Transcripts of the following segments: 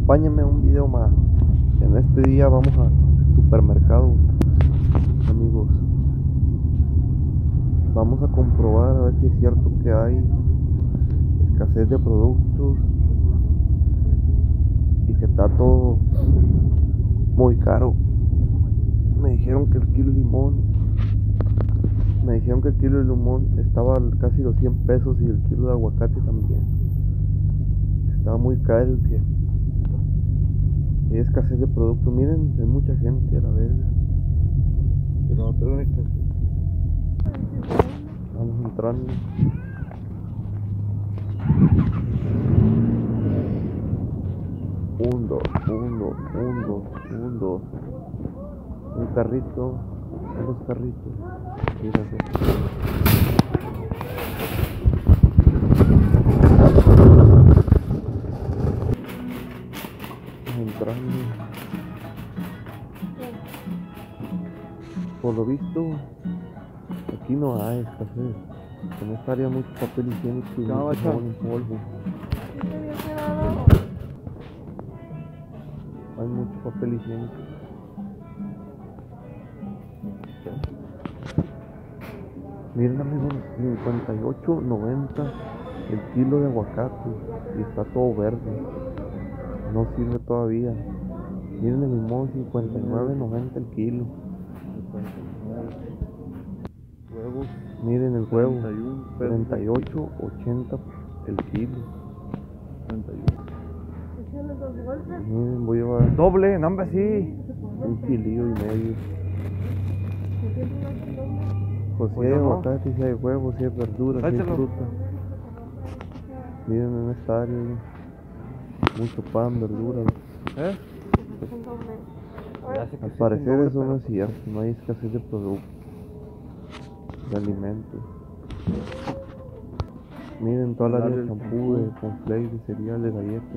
Acompáñenme a un video más. En este día vamos a supermercado, amigos. Vamos a comprobar a ver si es cierto que hay escasez de productos y que está todo muy caro. Me dijeron que el kilo de limón estaba casi los 100 pesos y el kilo de aguacate también. Estaba muy caro y que hay escasez de productos. Miren, hay mucha gente a la verga. Pero no tengo ni que... Vamos entrando. Un carrito, dos carritos. Fíjate. Entrando. Por lo visto, aquí no hay escasez. En esta área mucho papel higiénico y mucho jabón en polvo. Hay mucho papel higiénico. Miren, amigos, 58.90 el kilo de aguacate y está todo verde. No sirve todavía. Miren el limón, 59.90 el kilo. Huevos, miren el huevo, 38.80 el kilo. 31. Miren, voy a llevar doble, no hombre, sí. un kilillo y medio. Pues si hay aguacate, si hay huevos, si hay verduras, si hay fruta. Miren en esta área, mucho pan, verduras. Al parecer eso no es cierto, no hay escasez de productos, de alimentos. Miren toda la área de champú, de cornflakes, de cereales, de galletas.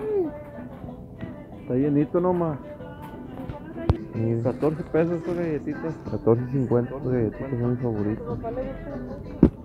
Está llenito nomás. Miren, 14 pesos estas galletitas. 14.50 estas galletitas son mis favoritas.